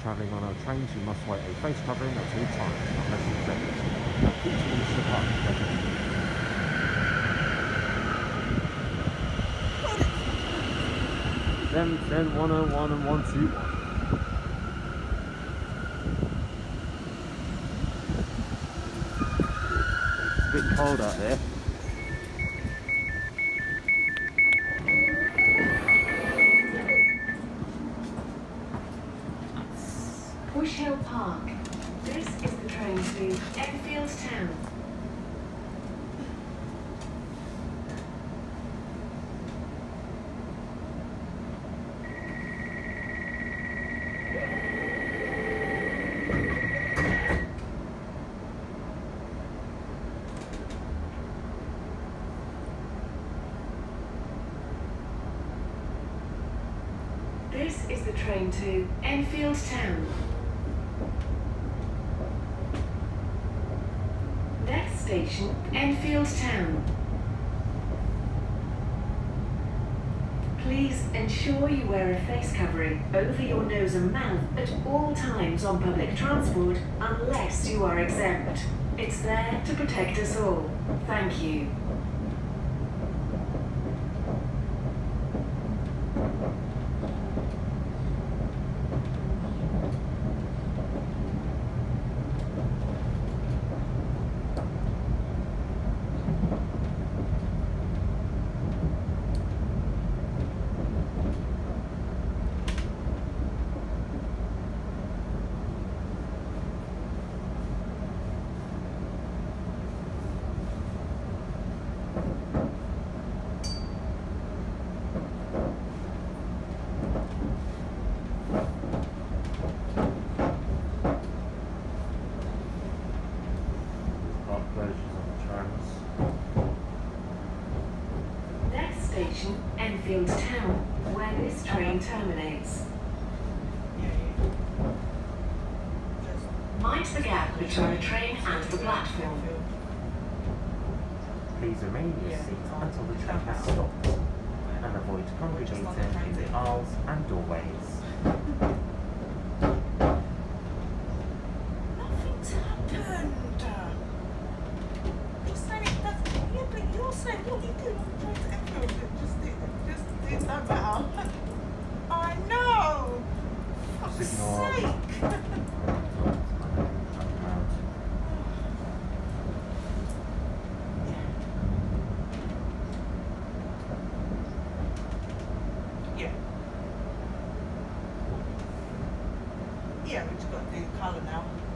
travelling on our trains, you must wear a face covering at all times, unless exempt. Now keep to one step up. 710, 101 and 121. It's a bit cold out there. Bush Hill Park. This is the train to Enfield Town. This is the train to Enfield Town. Next station, Enfield Town. Please ensure you wear a face covering over your nose and mouth at all times on public transport, unless you are exempt. It's there to protect us all. Thank you. Next station, Enfield Town, where this train terminates. Mind the gap between the train and the platform. Please remain in your seat until the train has stopped, and avoid congregating in the aisles and doorways. Nothing's happened. You're saying it doesn't. Yeah, but you're saying what you do on the train to Enfield. Just it don't matter. I know. Fuck's Just ignore. sake. Yeah, we just got to do colour now.